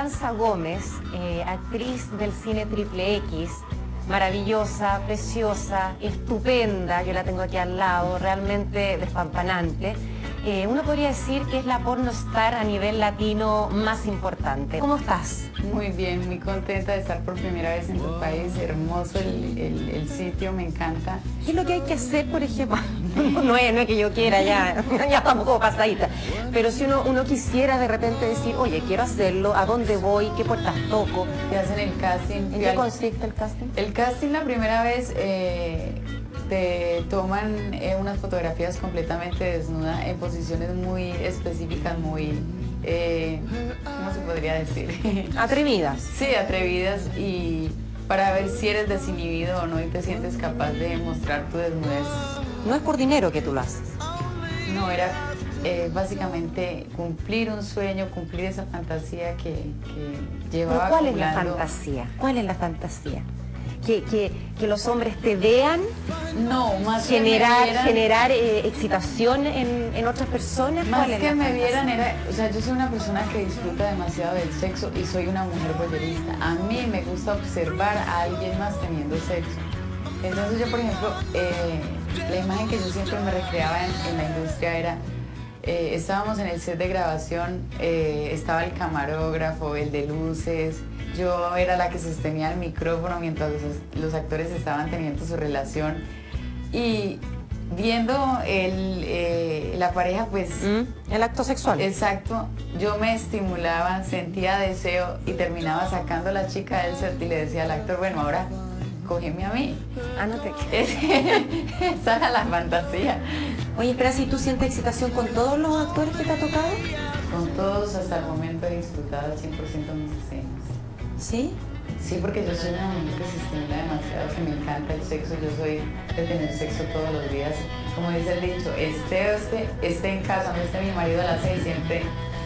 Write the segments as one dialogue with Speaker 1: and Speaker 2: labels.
Speaker 1: Esperanza Gómez, actriz del cine Triple X, maravillosa, preciosa, estupenda, yo la tengo aquí al lado, realmente despampanante. Uno podría decir que es la pornostar a nivel latino más importante. ¿Cómo estás?
Speaker 2: Muy bien, muy contenta de estar por primera vez en tu país. Hermoso el sitio, me encanta.
Speaker 1: ¿Qué es lo que hay que hacer, por ejemplo? No es que yo quiera, ya estamos como pasadita. Pero si uno quisiera de repente decir, oye, quiero hacerlo, ¿a dónde voy? ¿Qué puertas toco?
Speaker 2: Te hacen el casting.
Speaker 1: ¿En qué consiste el casting?
Speaker 2: El casting la primera vez te toman unas fotografías completamente desnuda en posiciones muy específicas, muy... ¿cómo se podría decir?
Speaker 1: Atrevidas.
Speaker 2: Sí, atrevidas, y para ver si eres desinhibido o no y te sientes capaz de mostrar tu desnudez.
Speaker 1: No es por dinero que tú lo haces.
Speaker 2: No, era básicamente cumplir un sueño, cumplir esa fantasía que llevaba.
Speaker 1: ¿Pero cuál es la
Speaker 2: acumulando.
Speaker 1: fantasía? ¿Cuál es la fantasía? ¿Que los hombres te vean?
Speaker 2: No, más
Speaker 1: generar,
Speaker 2: que me vieran,
Speaker 1: generar excitación en otras personas.
Speaker 2: más
Speaker 1: ¿Cuál es
Speaker 2: que
Speaker 1: la
Speaker 2: me
Speaker 1: fantasía?
Speaker 2: vieran era, o sea, yo soy una persona que disfruta demasiado del sexo y soy una mujer voyerista. A mí me gusta observar a alguien más teniendo sexo. Entonces yo, por ejemplo, la imagen que yo siempre me recreaba en la industria era, estábamos en el set de grabación, estaba el camarógrafo, el de luces, yo era la que sostenía el micrófono mientras los actores estaban teniendo su relación, y viendo la pareja, pues...
Speaker 1: El acto sexual.
Speaker 2: Exacto, yo me estimulaba, sentía deseo y terminaba sacando a la chica del set y le decía al actor, bueno, ahora cógeme a mí.
Speaker 1: Ah, no te...
Speaker 2: Esa era la fantasía.
Speaker 1: Oye, espera, si tú sientes excitación con todos los actores que te ha tocado.
Speaker 2: Con todos hasta el momento he disfrutado al 100% mis escenas.
Speaker 1: ¿Sí?
Speaker 2: Sí, porque yo soy una mujer que se estimula demasiado, que me encanta el sexo. Yo soy de tener sexo todos los días. Como dice el dicho, esté en casa, no esté mi marido a las 6, siempre.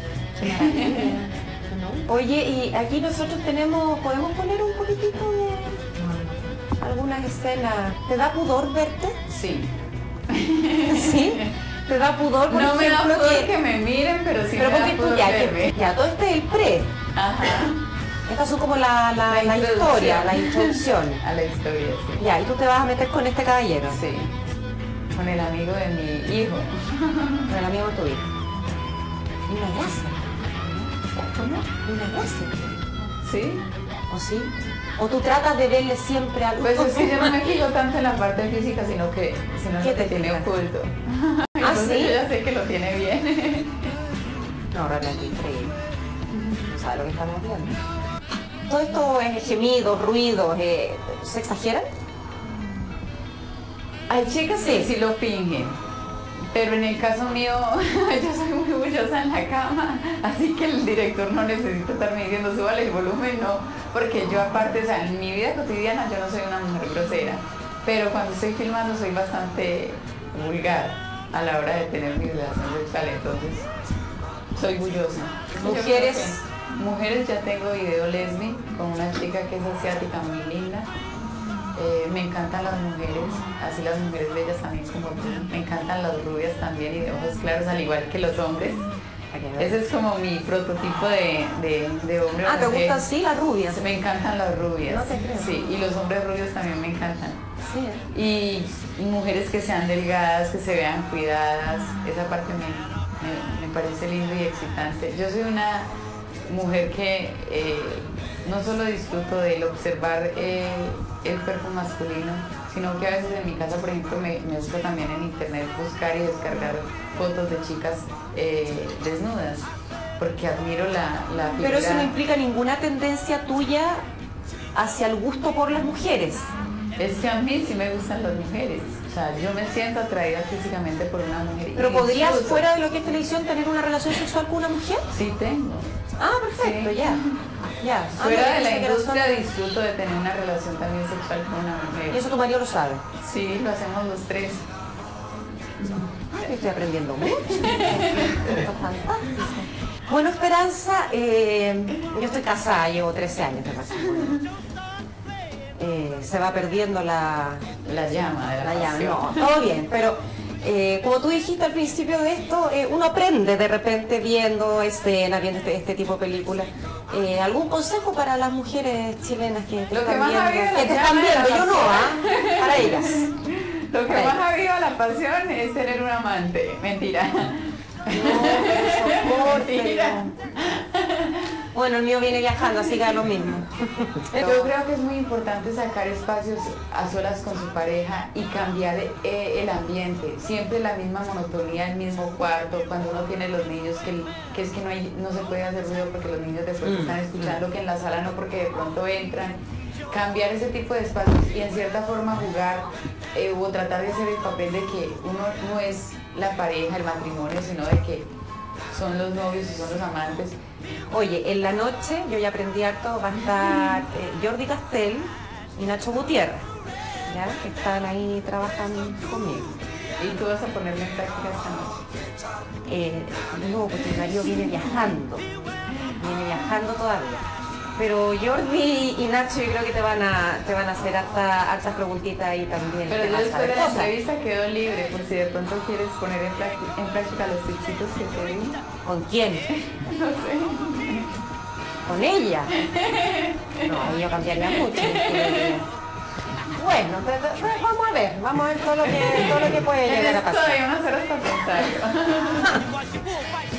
Speaker 1: Oye, y aquí nosotros podemos poner un poquitito de algunas escenas. ¿Te da pudor verte?
Speaker 2: Sí.
Speaker 1: ¿Sí? ¿Te da pudor, por
Speaker 2: No me da
Speaker 1: ejemplo,
Speaker 2: pudor que me miren, pero sí
Speaker 1: pero
Speaker 2: me da
Speaker 1: porque tú
Speaker 2: pudor verme.
Speaker 1: ya todo este es el pre.
Speaker 2: Ajá.
Speaker 1: Estas son como la historia, la introducción.
Speaker 2: A la historia, sí.
Speaker 1: Ya, y tú te vas a meter con este caballero.
Speaker 2: Sí. Con el amigo de mi hijo.
Speaker 1: Con el amigo de tu hijo. Ni una gracia. ¿Cómo? Ni una gracia.
Speaker 2: ¿Sí?
Speaker 1: ¿O sí? ¿O tú tratas de verle siempre algo?
Speaker 2: Pues es que yo no me fijo tanto en la parte física, sino que
Speaker 1: ¿Qué
Speaker 2: lo
Speaker 1: te
Speaker 2: que tiene
Speaker 1: fijas?
Speaker 2: oculto.
Speaker 1: ¿Ah,
Speaker 2: Entonces
Speaker 1: sí?
Speaker 2: yo ya sé que lo tiene bien.
Speaker 1: No, realmente increíble. No sabes lo que estamos viendo. Todo esto es gemidos, ruidos, ¿se exageran?
Speaker 2: Hay chicas que sí lo fingen, pero en el caso mío, yo soy muy bullosa en la cama, así que el director no necesita estarme diciendo súbale el volumen, no, porque yo aparte, o sea, en mi vida cotidiana yo no soy una mujer grosera, pero cuando estoy filmando soy bastante vulgar a la hora de tener mi relación sexual, entonces soy bullosa.
Speaker 1: Mujeres.
Speaker 2: Mujeres, ya tengo video lesbi con una chica que es asiática muy linda. Me encantan las mujeres, así las mujeres bellas también como tú. Me encantan las rubias también y de ojos claros, al igual que los hombres. Ese es como mi prototipo de hombre.
Speaker 1: Ah, ¿te gustan sí las rubias?
Speaker 2: Me encantan las rubias.
Speaker 1: No te creo.
Speaker 2: Sí, y los hombres rubios también me encantan.
Speaker 1: Sí.
Speaker 2: Y mujeres que sean delgadas, que se vean cuidadas, esa parte me parece lindo y excitante. Yo soy una mujer que no solo disfruto del observar el cuerpo masculino, sino que a veces en mi casa, por ejemplo, me gusta también en internet buscar y descargar fotos de chicas desnudas, porque admiro la figura.
Speaker 1: Pero eso no implica ninguna tendencia tuya hacia el gusto por las mujeres.
Speaker 2: Es que a mí sí me gustan las mujeres, o sea, yo me siento atraída físicamente por una mujer.
Speaker 1: ¿Pero
Speaker 2: Y
Speaker 1: podrías,
Speaker 2: disfruto.
Speaker 1: fuera de lo que es televisión, tener una relación sexual con una mujer?
Speaker 2: Sí tengo.
Speaker 1: Ah, perfecto,
Speaker 2: Sí.
Speaker 1: ya.
Speaker 2: Fuera
Speaker 1: Ah,
Speaker 2: de la
Speaker 1: pensé que era
Speaker 2: industria
Speaker 1: solo-
Speaker 2: disfruto de tener una relación también sexual con una mujer.
Speaker 1: Y eso tu marido lo sabe.
Speaker 2: Sí, lo hacemos los tres.
Speaker 1: Ay, estoy aprendiendo mucho. Esto es fantástico. Bueno, Esperanza, yo estoy casada, llevo 13 años de relación. Se va perdiendo la
Speaker 2: llama de la
Speaker 1: llama.
Speaker 2: pasión.
Speaker 1: No, todo bien, pero como tú dijiste al principio de esto, uno aprende de repente viendo escenas, viendo este tipo de películas. ¿Algún consejo para las mujeres chilenas que te
Speaker 2: Lo que
Speaker 1: están
Speaker 2: más
Speaker 1: viendo?
Speaker 2: aviva la
Speaker 1: Que te están
Speaker 2: llama de la
Speaker 1: viendo, yo no,
Speaker 2: pasión.
Speaker 1: para ellas.
Speaker 2: Lo que más aviva la pasión es tener un amante. Mentira.
Speaker 1: No,
Speaker 2: Mentira.
Speaker 1: Bueno, el mío viene viajando, así que es lo mismo.
Speaker 2: Yo creo que es muy importante sacar espacios a solas con su pareja y cambiar el ambiente. Siempre la misma monotonía, el mismo cuarto, cuando uno tiene los niños, que es que no se puede hacer ruido porque los niños después están escuchando, que en la sala no porque de pronto entran. Cambiar ese tipo de espacios y en cierta forma jugar o tratar de hacer el papel de que uno no es la pareja, el matrimonio, sino de que son los novios y son los amantes.
Speaker 1: Oye, en la noche, yo ya aprendí harto, va a estar Jordi Castell y Nacho Gutiérrez, ¿ya? Que están ahí trabajando conmigo.
Speaker 2: ¿Y tú vas a ponerle en práctica esta noche?
Speaker 1: No, porque mi marido viene viajando todavía. Pero Jordi y Nacho yo creo que te van a hacer hartas preguntitas ahí también.
Speaker 2: Pero yo después de la entrevista quedo libre, por si de pronto quieres poner en práctica los tipsitos que te di.
Speaker 1: ¿Con quién?
Speaker 2: No sé.
Speaker 1: ¿Con ella? No, ahí yo cambiaría mucho. Bueno, vamos a ver todo lo que puede llegar a pasar.
Speaker 2: Todavía unas horas para pensar.